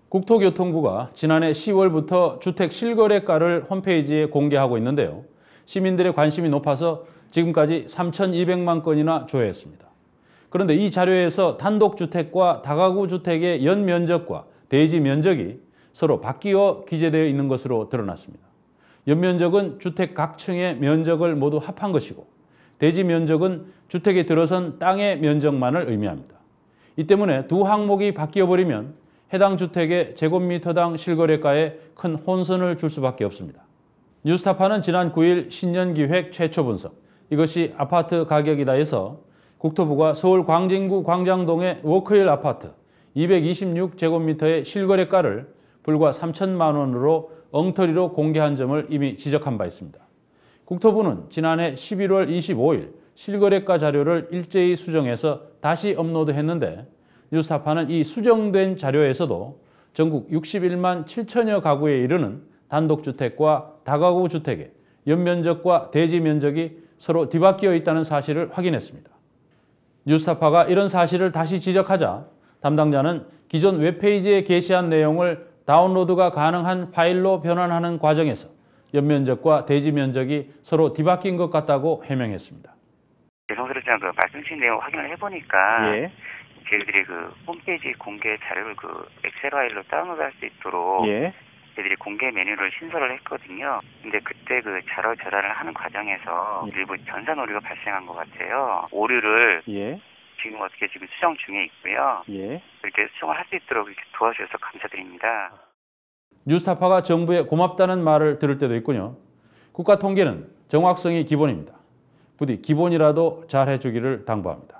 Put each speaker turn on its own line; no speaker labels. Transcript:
국토교통부가 지난해 10월부터 주택 실거래가를 홈페이지에 공개하고 있는데요. 시민들의 관심이 높아서 지금까지 3,200만 건이나 조회했습니다. 그런데 이 자료에서 단독주택과 다가구 주택의 연면적과 대지 면적이 서로 바뀌어 기재되어 있는 것으로 드러났습니다. 연면적은 주택 각 층의 면적을 모두 합한 것이고, 대지 면적은 주택에 들어선 땅의 면적만을 의미합니다. 이 때문에 두 항목이 바뀌어버리면 해당 주택의 제곱미터당 실거래가에 큰 혼선을 줄 수밖에 없습니다. 뉴스타파는 지난 9일 신년기획 최초 분석, 이것이 아파트 가격이다 해서 국토부가 서울 광진구 광장동의 워크힐 아파트 226제곱미터의 실거래가를 불과 3천만 원으로 엉터리로 공개한 점을 이미 지적한 바 있습니다. 국토부는 지난해 11월 25일 실거래가 자료를 일제히 수정해서 다시 업로드했는데, 뉴스타파는 이 수정된 자료에서도 전국 61만 7천여 가구에 이르는 단독주택과 다가구 주택의 연면적과 대지 면적이 서로 뒤바뀌어 있다는 사실을 확인했습니다. 뉴스타파가 이런 사실을 다시 지적하자 담당자는 기존 웹페이지에 게시한 내용을 다운로드가 가능한 파일로 변환하는 과정에서 연면적과 대지 면적이 서로 뒤바뀐 것 같다고 해명했습니다.
죄송스럽지만 말씀 주신 내용 확인을 해보니까
예.
저희들이 홈페이지 공개 자료를 엑셀 파일로 다운로드할 수 있도록
예.
저희들이 공개 메뉴를 신설을 했거든요. 근데 그때 자료 전환을 하는 과정에서 일부 전산 오류가 발생한 것 같아요. 오류를
예.
지금 수정 중에 있고요.
예.
이렇게 수정을 할 수 있도록 이렇게 도와주셔서 감사드립니다.
뉴스타파가 정부에 고맙다는 말을 들을 때도 있군요. 국가 통계는 정확성이 기본입니다. 부디 기본이라도 잘 해주기를 당부합니다.